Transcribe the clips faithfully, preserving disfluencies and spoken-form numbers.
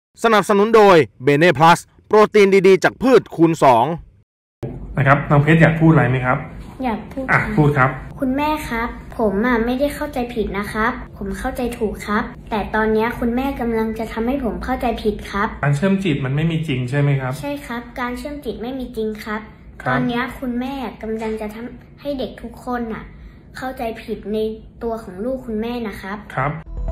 สนับสนุนโดยเบเน่พลัสโปรตีนดีๆจากพืชคูณสองนะครับน้องเพชรอยากพูดอะไรไหมครับอยากพูดอ่ะพูดครับคุณแม่ครับผมอ่ะไม่ได้เข้าใจผิดนะครับผมเข้าใจถูกครับแต่ตอนนี้คุณแม่กำลังจะทำให้ผมเข้าใจผิดครับการเชื่อมจิตมันไม่มีจริงใช่ไหมครับใช่ครับการเชื่อมจิตไม่มีจริงครับตอนนี้คุณแม่กำลังจะทำให้เด็กทุกคนอ่ะเข้าใจผิดในตัวของลูกคุณแม่นะครับครับ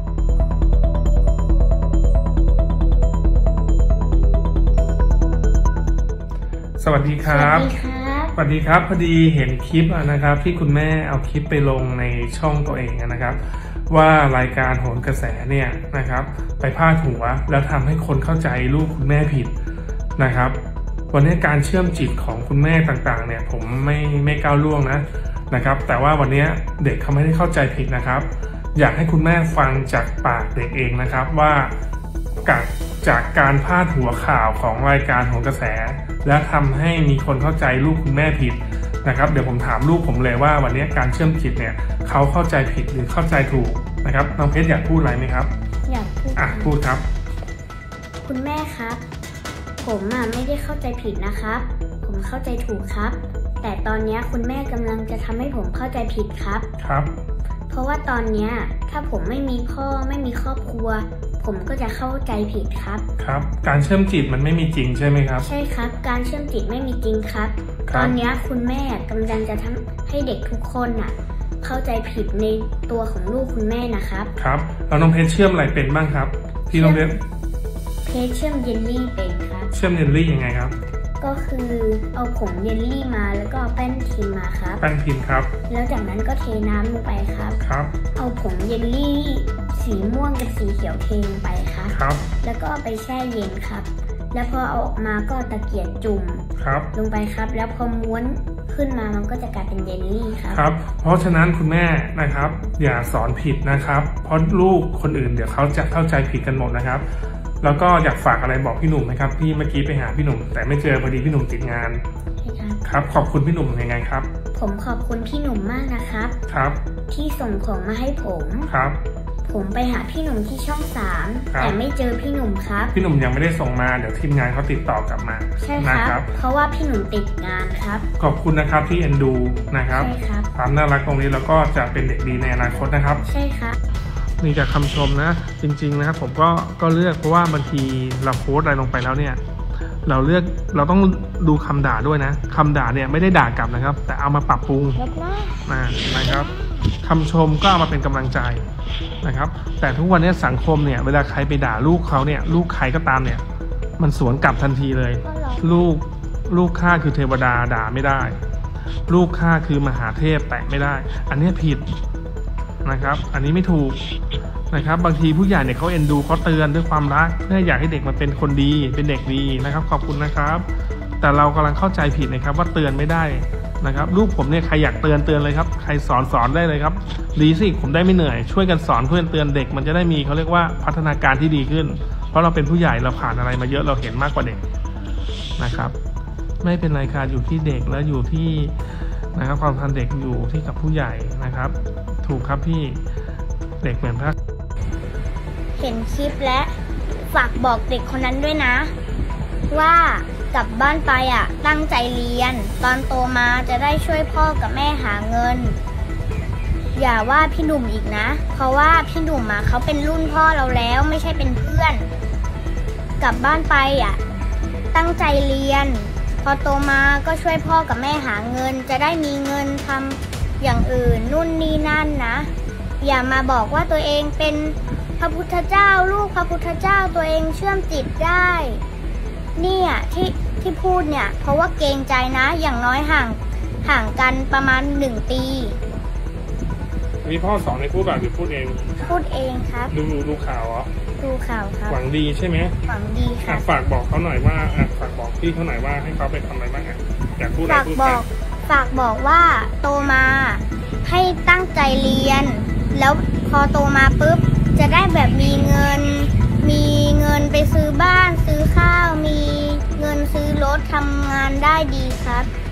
สวัสดีครับสวัสดีครับสวัสดีครับพอดีเห็นคลิปนะครับที่คุณแม่เอาคลิปไปลงในช่องตัวเองนะครับว่ารายการโหนกระแสเนี่ยนะครับไปพาดหัวแล้วทำให้คนเข้าใจลูกคุณแม่ผิดนะครับวันนี้การเชื่อมจิตของคุณแม่ต่างๆเนี่ยผมไม่ไม่ก้าวล่วงนะนะครับแต่ว่าวันนี้เด็กเขาไม่ได้เข้าใจผิดนะครับอยากให้คุณแม่ฟังจากปากเด็กเองนะครับว่าจากการพาดหัวข่าวของรายการโหนกระแสและทำให้มีคนเข้าใจลูกคุณแม่ผิดนะครับเดี๋ยวผมถามลูกผมเลยว่าวันนี้การเชื่อมจิตเนี่ยเขาเข้าใจผิดหรือเข้าใจถูกนะครับน้องเพชรอยากพูดอะไรไหมครับอยากพูดอ่ะพูดครับคุณแม่ครับผมอ่ะไม่ได้เข้าใจผิดนะครับผมเข้าใจถูกครับแต่ตอนนี้คุณแม่กำลังจะทำให้ผมเข้าใจผิดครับครับเพราะว่าตอนนี้ถ้าผมไม่มีพ่อไม่มีครอบครัวผมก็จะเข้าใจผิดครับครับการเชื่อมจิตมันไม่มีจริงใช่ไหมครับใช่ครับการเชื่อมจิตไม่มีจริงครับตอนนี้คุณแม่กำลังจะทำให้เด็กทุกคนน่ะเข้าใจผิดในตัวของลูกคุณแม่นะครับครับแล้วน้องเพชรเชื่อมอะไรเป็นบ้างครับที่น้องเพชรเพชรเชื่อมเยลลี่เป็นครับเชื่อมเยลลี่ยังไงครับก็คือเอาผงเยลลี่มาแล้วก็แป้นพิมพ์มาครับแป้นพิมพ์ครับแล้วจากนั้นก็เทน้ำลงไปครับครับเอาผงเยลลี่สีม่วงกับสีเขียวเทลงไปครับครับแล้วก็เอาไปแช่เย็นครับแล้วพอเอาออกมาก็ตะเกียบจุ่มครับลงไปครับแล้วพอม้วนขึ้นมามันก็จะกลายเป็นเยลลี่ครับครับเพราะฉะนั้นคุณแม่นะครับอย่าสอนผิดนะครับเพราะลูกคนอื่นเดี๋ยวเขาจะเข้าใจผิดกันหมดนะครับแล้วก็อยากฝากอะไรบอกพี่หนุ่มไหมครับพี่เมื่อกี้ไปหาพี่หนุ่มแต่ไม่เจอพอดีพี่หนุ่มติดงานครับขอบคุณพี่หนุ่มยังไงครับผมขอบคุณพี่หนุ่มมากนะครับครับที่ส่งของมาให้ผมครับผมไปหาพี่หนุ่มที่ช่องสามแต่ไม่เจอพี่หนุ่มครับพี่หนุ่มยังไม่ได้ส่งมาเดี๋ยวทีมงานเขาติดต่อกลับมาใช่ครับเพราะว่าพี่หนุ่มติดงานครับขอบคุณนะครับที่เอ็นดูนะครับใช่ครับความน่ารักตรงนี้แล้วก็จะเป็นเด็กดีในอนาคตนะครับใช่ครับนี่จากคำชมนะจริงๆนะครับผมก็ก็เลือกเพราะว่าบางทีเราโพสอะไรลงไปแล้วเนี่ยเราเลือกเราต้องดูคำด่าด้วยนะคำด่าเนี่ยไม่ได้ด่ากลับนะครับแต่เอามาปรับปรุงนะนะครับคำชมก็เอามาเป็นกำลังใจนะครับแต่ทุกวันนี้สังคมเนี่ยเวลาใครไปด่าลูกเขาเนี่ยลูกใครก็ตามเนี่ยมันสวนกลับทันทีเลยลูกลูกข้าคือเทวดาด่าไม่ได้ลูกข้าคือมหาเทพแตะไม่ได้อันนี้ผิดนะครับอันนี้ไม่ถูกนะครับบางทีผู้ใหญ่เนี่ยเขาเอ็นดูเขาเตือนด้วยความรักเพื่ออยากให้เด็กมันเป็นคนดีเป็นเด็กดีนะครับขอบคุณนะครับแต่เรากำลังเข้าใจผิดนะครับว่าเตือนไม่ได้นะครับลูกผมเนี่ยใครอยากเตือนเตือนเลยครับใครสอนสอนได้เลยครับดีสิผมได้ไม่เหนื่อยช่วยกันสอนเพื่อนเตือนเด็กมันจะได้มีเขาเรียกว่าพัฒนาการที่ดีขึ้นเพราะเราเป็นผู้ใหญ่เราผ่านอะไรมาเยอะเราเห็นมากกว่าเด็กนะครับไม่เป็นไรค่ะอยู่ที่เด็กแล้วอยู่ที่นะครับความทันเด็กอยู่ที่กับผู้ใหญ่นะครับถูกครับพี่เด็กเหมือนพระเห็นคลิปและฝากบอกเด็กคนนั้นด้วยนะว่ากลับบ้านไปอ่ะตั้งใจเรียนตอนโตมาจะได้ช่วยพ่อกับแม่หาเงินอย่าว่าพี่หนุ่มอีกนะเพราะว่าพี่หนุ่มอ่ะเขาเป็นรุ่นพ่อเราแล้วไม่ใช่เป็นเพื่อนกลับบ้านไปอ่ะตั้งใจเรียนพอโตมาก็ช่วยพ่อกับแม่หาเงินจะได้มีเงินทำอย่างอื่นนู่นนี่นั่นนะอย่ามาบอกว่าตัวเองเป็นพระพุทธเจ้าลูกพระพุทธเจ้าตัวเองเชื่อมจิตได้เนี่ยที่ที่พูดเนี่ยเพราะว่าเกรงใจนะอย่างน้อยห่างห่างกันประมาณหนึ่งปีมีพ่อสอนให้พูดแบบหรือพูดเองพูดเองครับดูดูข่าวเหรอดูข่าวครับหวังดีใช่ไหมหวังดีค่ะฝากบอกเขาหน่อยว่าฝากบอกพี่เขาหน่อยว่าให้เขาไปทำอะไรบ้างอยากพูดอะไรพูดไปฝากบอกว่าโตมาให้ตั้งใจเรียนแล้วพอโตมาปุ๊บจะได้แบบมีเงินมีเงินไปซื้อบ้านซื้อข้าวมีเงินซื้อรถทำงานได้ดีครับ